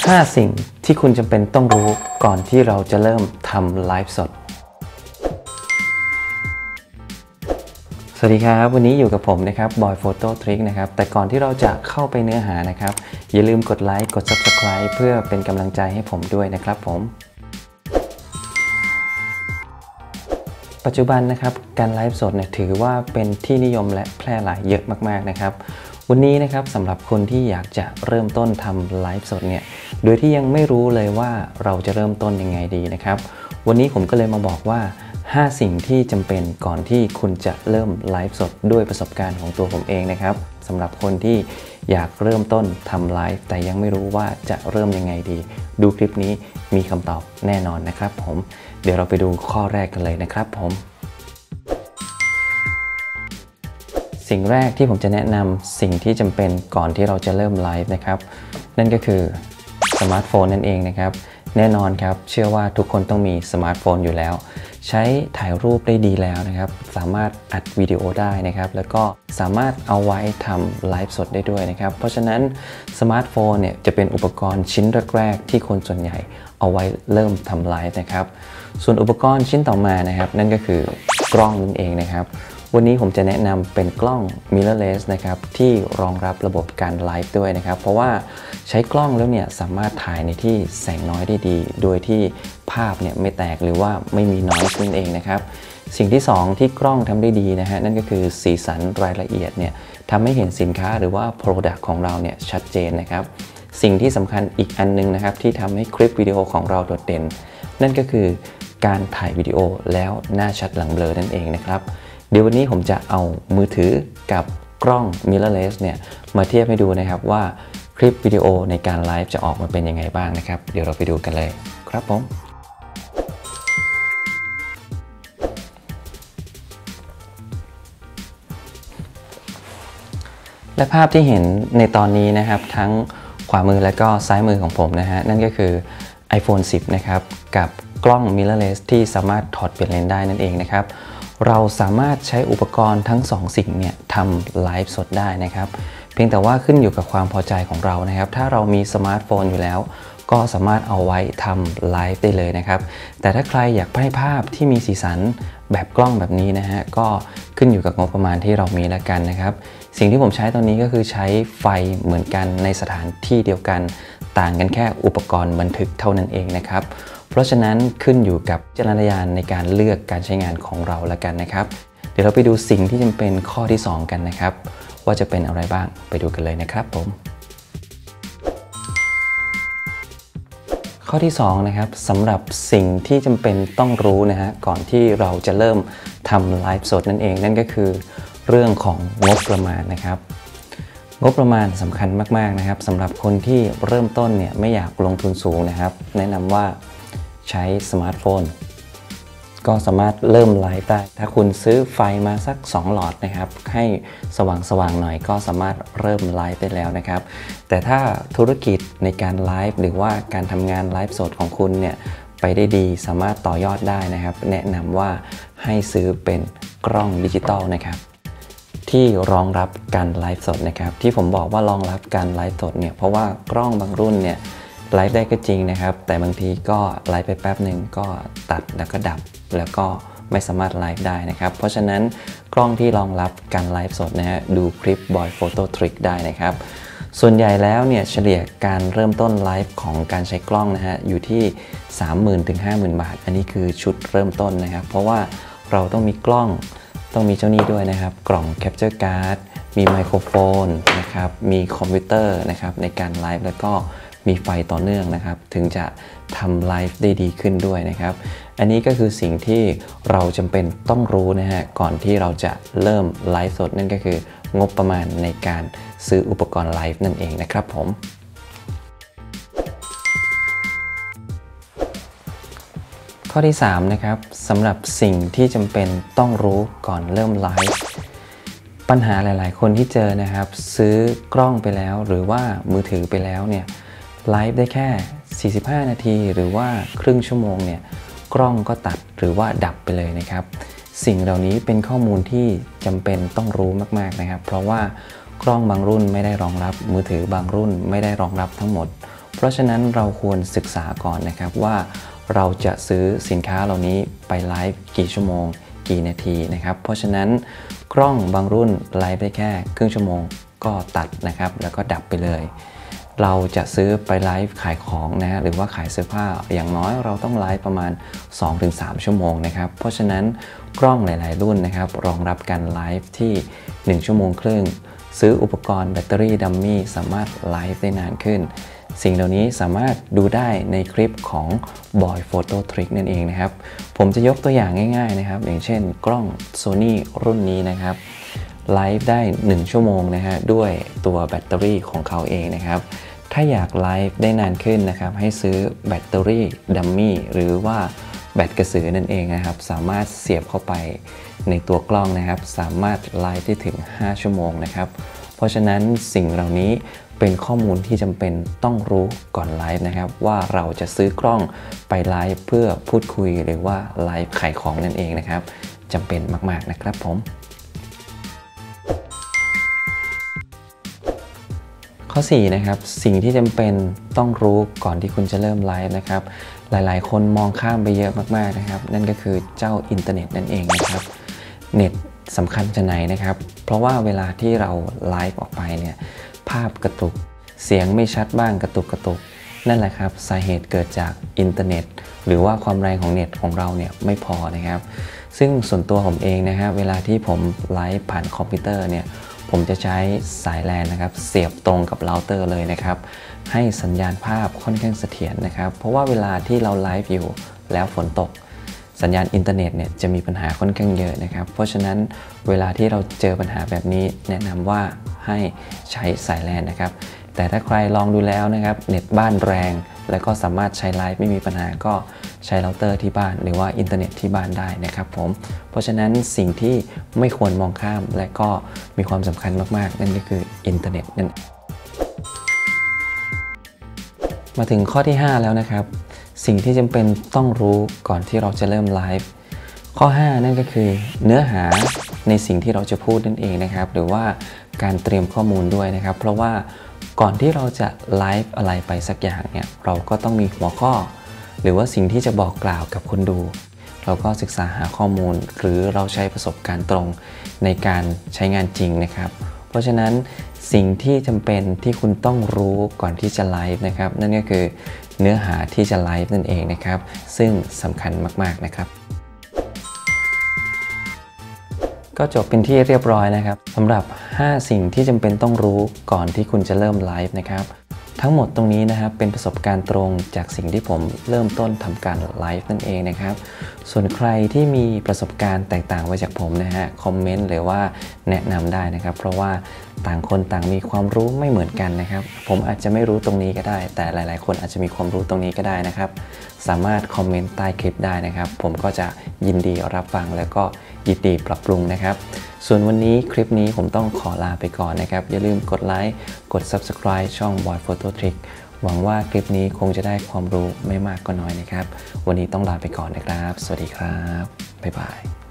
5 สิ่งที่คุณจำเป็นต้องรู้ก่อนที่เราจะเริ่มทำไลฟ์สดสวัสดีครับวันนี้อยู่กับผมนะครับบอยโฟโต้ทริคนะครับแต่ก่อนที่เราจะเข้าไปเนื้อหานะครับอย่าลืมกดไลค์กด Subscribe เพื่อเป็นกำลังใจให้ผมด้วยนะครับผมปัจจุบันนะครับการไลฟ์สดเนี่ยถือว่าเป็นที่นิยมและแพร่หลายเยอะมากๆนะครับวันนี้นะครับสำหรับคนที่อยากจะเริ่มต้นทำไลฟ์สดเนี่ยโดยที่ยังไม่รู้เลยว่าเราจะเริ่มต้นยังไงดีนะครับวันนี้ผมก็เลยมาบอกว่า5 สิ่งที่จำเป็นก่อนที่คุณจะเริ่มไลฟ์สดด้วยประสบการณ์ของตัวผมเองนะครับสำหรับคนที่อยากเริ่มต้นทำไลฟ์แต่ยังไม่รู้ว่าจะเริ่มยังไงดีดูคลิปนี้มีคำตอบแน่นอนนะครับผมเดี๋ยวเราไปดูข้อแรกกันเลยนะครับผมสิ่งแรกที่ผมจะแนะนำสิ่งที่จำเป็นก่อนที่เราจะเริ่มไลฟ์นะครับนั่นก็คือสมาร์ทโฟนนั่นเองนะครับแน่นอนครับเชื่อว่าทุกคนต้องมีสมาร์ทโฟนอยู่แล้วใช้ถ่ายรูปได้ดีแล้วนะครับสามารถอัดวิดีโอได้นะครับแล้วก็สามารถเอาไว้ทำไลฟ์สดได้ด้วยนะครับเพราะฉะนั้นสมาร์ทโฟนเนี่ยจะเป็นอุปกรณ์ชิ้นแรกๆที่คนส่วนใหญ่เอาไว้เริ่มทำไลฟ์นะครับส่วนอุปกรณ์ชิ้นต่อมานะครับนั่นก็คือกล้องนั่นเองนะครับวันนี้ผมจะแนะนำเป็นกล้อง mirrorless นะครับที่รองรับระบบการไลฟ์ด้วยนะครับเพราะว่าใช้กล้องแล้วเนี่ยสามารถถ่ายในที่แสงน้อยได้ดีโดยที่ภาพเนี่ยไม่แตกหรือว่าไม่มี noise นั่นเองนะครับสิ่งที่2ที่กล้องทำได้ดีนะฮะนั่นก็คือสีสันรายละเอียดเนี่ยทำให้เห็นสินค้าหรือว่า product ของเราเนี่ยชัดเจนนะครับสิ่งที่สำคัญอีกอันนึงนะครับที่ทำให้คลิปวิดีโอของเราโดดเด่นนั่นก็คือการถ่ายวิดีโอแล้วหน้าชัดหลังเบลอนั่นเองนะครับเดี๋ยววันนี้ผมจะเอามือถือกับกล้อง mirrorless เนี่ยมาเทียบให้ดูนะครับว่าคลิปวิดีโอในการไลฟ์จะออกมาเป็นยังไงบ้างนะครับเดี๋ยวเราไปดูกันเลยครับผมและภาพที่เห็นในตอนนี้นะครับทั้งขวามือและก็ซ้ายมือของผมนะฮะนั่นก็คือ iPhone 10 นะครับกับกล้อง mirrorless ที่สามารถถอดเปลี่ยนเลนส์ได้นั่นเองนะครับเราสามารถใช้อุปกรณ์ทั้ง2 สิ่งเนี่ยทำไลฟ์สดได้นะครับเพียงแต่ว่าขึ้นอยู่กับความพอใจของเรานะครับถ้าเรามีสมาร์ทโฟนอยู่แล้วก็สามารถเอาไว้ทำไลฟ์ได้เลยนะครับแต่ถ้าใครอยากได้ภาพที่มีสีสันแบบกล้องแบบนี้นะฮะก็ขึ้นอยู่กับงบประมาณที่เรามีแล้วกันนะครับสิ่งที่ผมใช้ตอนนี้ก็คือใช้ไฟเหมือนกันในสถานที่เดียวกันต่างกันแค่อุปกรณ์บันทึกเท่านั้นเองนะครับเพราะฉะนั้นขึ้นอยู่กับวิจารณญาณในการเลือกการใช้งานของเราแล้วกันนะครับเดี๋ยวเราไปดูสิ่งที่จำเป็นข้อที่2กันนะครับว่าจะเป็นอะไรบ้างไปดูกันเลยนะครับผมข้อที่2นะครับสำหรับสิ่งที่จำเป็นต้องรู้นะฮะก่อนที่เราจะเริ่มทำไลฟ์สดนั่นเองนั่นก็คือเรื่องของงบประมาณนะครับงบประมาณสำคัญมากๆนะครับสำหรับคนที่เริ่มต้นเนี่ยไม่อยากลงทุนสูงนะครับแนะนำว่าใช้สมาร์ทโฟนก็สามารถเริ่มไลฟ์ได้ถ้าคุณซื้อไฟมาสัก2 หลอดนะครับให้สว่างๆหน่อยก็สามารถเริ่มไลฟ์ได้แล้วนะครับแต่ถ้าธุรกิจในการไลฟ์หรือว่าการทำงานไลฟ์สดของคุณเนี่ยไปได้ดีสามารถต่อยอดได้นะครับแนะนำว่าให้ซื้อเป็นกล้องดิจิตอลนะครับที่รองรับการไลฟ์สดนะครับที่ผมบอกว่ารองรับการไลฟ์สดเนี่ยเพราะว่ากล้องบางรุ่นเนี่ยไลฟ์ได้ก็จริงนะครับแต่บางทีก็ไลฟ์ไปแป๊บหนึ่งก็ตัดแล้วก็ดับแล้วก็ไม่สามารถไลฟ์ได้นะครับเพราะฉะนั้นกล้องที่รองรับการไลฟ์สดนะฮะดูคลิป Boy Photo Trick ได้นะครับส่วนใหญ่แล้วเนี่ยเฉลี่ยการเริ่มต้นไลฟ์ของการใช้กล้องนะฮะอยู่ที่ 30,000 ถึง 50,000 บาทอันนี้คือชุดเริ่มต้นนะครับเพราะว่าเราต้องมีกล้องต้องมีเจ้านี้ด้วยนะครับกล่อง Capture Card มีไมโครโฟนนะครับมีคอมพิวเตอร์นะครับในการไลฟ์แล้วก็มีไฟต่อเนื่องนะครับถึงจะทำไลฟ์ได้ดีขึ้นด้วยนะครับอันนี้ก็คือสิ่งที่เราจำเป็นต้องรู้นะฮะก่อนที่เราจะเริ่มไลฟ์สดนั่นก็คืองบประมาณในการซื้ออุปกรณ์ไลฟ์นั่นเองนะครับผมข้อที่3นะครับสำหรับสิ่งที่จำเป็นต้องรู้ก่อนเริ่มไลฟ์ปัญหาหลายๆคนที่เจอนะครับซื้อกล้องไปแล้วหรือว่ามือถือไปแล้วเนี่ยไลฟ์ได้แค่45 นาทีหรือว่าครึ่งชั่วโมงเนี่ยกล้องก็ตัดหรือว่าดับไปเลยนะครับสิ่งเหล่านี้เป็นข้อมูลที่จำเป็นต้องรู้มากๆนะครับเพราะว่ากล้องบางรุ่นไม่ได้รองรับมือถือบางรุ่นไม่ได้รองรับทั้งหมดเพราะฉะนั้นเราควรศึกษาก่อนนะครับว่าเราจะซื้อสินค้าเหล่านี้ไปไลฟ์กี่ชั่วโมงกี่นาทีนะครับเพราะฉะนั้นกล้องบางรุ่นไลฟ์ได้แค่ครึ่งชั่วโมงก็ตัดนะครับแล้วก็ดับไปเลยเราจะซื้อไปไลฟ์ขายของนะฮะหรือว่าขายเสื้อผ้าอย่างน้อยเราต้องไลฟ์ประมาณ 2-3 ชั่วโมงนะครับเพราะฉะนั้นกล้องหลายๆรุ่นนะครับรองรับการไลฟ์ที่1ชั่วโมงครึ่งซื้ออุปกรณ์แบตเตอรี่ดัมมี่สามารถไลฟ์ได้นานขึ้นสิ่งเหล่านี้สามารถดูได้ในคลิปของ Boy Photo Trick นั่นเองนะครับผมจะยกตัวอย่างง่ายๆนะครับอย่างเช่นกล้อง Sony รุ่นนี้นะครับไลฟ์ได้1ชั่วโมงนะฮะด้วยตัวแบตเตอรี่ของเขาเองนะครับถ้าอยากไลฟ์ได้นานขึ้นนะครับให้ซื้อแบตเตอรี่ดัมมี่หรือว่าแบตกระสือนั่นเองนะครับสามารถเสียบเข้าไปในตัวกล้องนะครับสามารถไลฟ์ได้ถึง5ชั่วโมงนะครับเพราะฉะนั้นสิ่งเหล่านี้เป็นข้อมูลที่จำเป็นต้องรู้ก่อนไลฟ์นะครับว่าเราจะซื้อกล้องไปไลฟ์เพื่อพูดคุยหรือว่าไลฟ์ขายของนั่นเองนะครับจำเป็นมากๆนะครับผมข้อ4นะครับสิ่งที่จำเป็นต้องรู้ก่อนที่คุณจะเริ่มไลฟ์นะครับหลายๆคนมองข้ามไปเยอะมากๆนะครับนั่นก็คือเจ้าอินเทอร์เน็ตนั่นเองนะครับเน็ตสำคัญจะไหนนะครับเพราะว่าเวลาที่เราไลฟ์ออกไปเนี่ยภาพกระตุกเสียงไม่ชัดบ้างกระตุกนั่นแหละครับสาเหตุเกิดจากอินเทอร์เน็ตหรือว่าความแรงของเน็ตของเราเนี่ยไม่พอนะครับซึ่งส่วนตัวผมเองนะครับเวลาที่ผมไลฟ์ผ่านคอมพิวเตอร์เนี่ยผมจะใช้สายแลนนะครับเสียบตรงกับเราเตอร์เลยนะครับให้สัญญาณภาพค่อนข้างเสถียรนะครับเพราะว่าเวลาที่เราไลฟ์อยู่แล้วฝนตกสัญญาณอินเทอร์เน็ตเนี่ยจะมีปัญหาค่อนข้างเยอะนะครับเพราะฉะนั้นเวลาที่เราเจอปัญหาแบบนี้แนะนำว่าให้ใช้สายแลนนะครับแต่ถ้าใครลองดูแล้วนะครับเน็ตบ้านแรงแล้วก็สามารถใช้ไลฟ์ไม่มีปัญหาก็ใช้เราเตอร์ที่บ้านหรือว่าอินเทอร์เน็ตที่บ้านได้นะครับผมเพราะฉะนั้นสิ่งที่ไม่ควรมองข้ามและก็มีความสำคัญมากๆนั่นก็คืออินเทอร์เน็ตนั่นมาถึงข้อที่5แล้วนะครับสิ่งที่จำเป็นต้องรู้ก่อนที่เราจะเริ่มไลฟ์ข้อ5นั่นก็คือเนื้อหาในสิ่งที่เราจะพูดนั่นเองนะครับหรือว่าการเตรียมข้อมูลด้วยนะครับเพราะว่าก่อนที่เราจะไลฟ์อะไรไปสักอย่างเนี่ยเราก็ต้องมีหัวข้อหรือว่าสิ่งที่จะบอกกล่าวกับคนดูเราก็ศึกษาหาข้อมูลหรือเราใช้ประสบการณ์ตรงในการใช้งานจริงนะครับเพราะฉะนั้นสิ่งที่จำเป็นที่คุณต้องรู้ก่อนที่จะไลฟ์นะครับนั่นก็คือเนื้อหาที่จะไลฟ์นั่นเองนะครับซึ่งสำคัญมากๆนะครับก็จบเป็นที่เรียบร้อยนะครับสำหรับ5สิ่งที่จำเป็นต้องรู้ก่อนที่คุณจะเริ่มไลฟ์นะครับทั้งหมดตรงนี้นะครับเป็นประสบการณ์ตรงจากสิ่งที่ผมเริ่มต้นทำการไลฟ์นั่นเองนะครับส่วนใครที่มีประสบการณ์แตกต่างไปจากผมนะฮะคอมเมนต์หรือว่าแนะนำได้นะครับเพราะว่าต่างคนต่างมีความรู้ไม่เหมือนกันนะครับผมอาจจะไม่รู้ตรงนี้ก็ได้แต่หลายๆคนอาจจะมีความรู้ตรงนี้ก็ได้นะครับสามารถคอมเมนต์ใต้คลิปได้นะครับผมก็จะยินดีรับฟังแล้วก็ยินดีปรับปรุงนะครับส่วนวันนี้คลิปนี้ผมต้องขอลาไปก่อนนะครับอย่าลืมกดไลค์กด Subscribe ช่อง Boy Photo Trick หวังว่าคลิปนี้คงจะได้ความรู้ไม่มากก็น้อยนะครับวันนี้ต้องลาไปก่อนนะครับสวัสดีครับบ๊ายบาย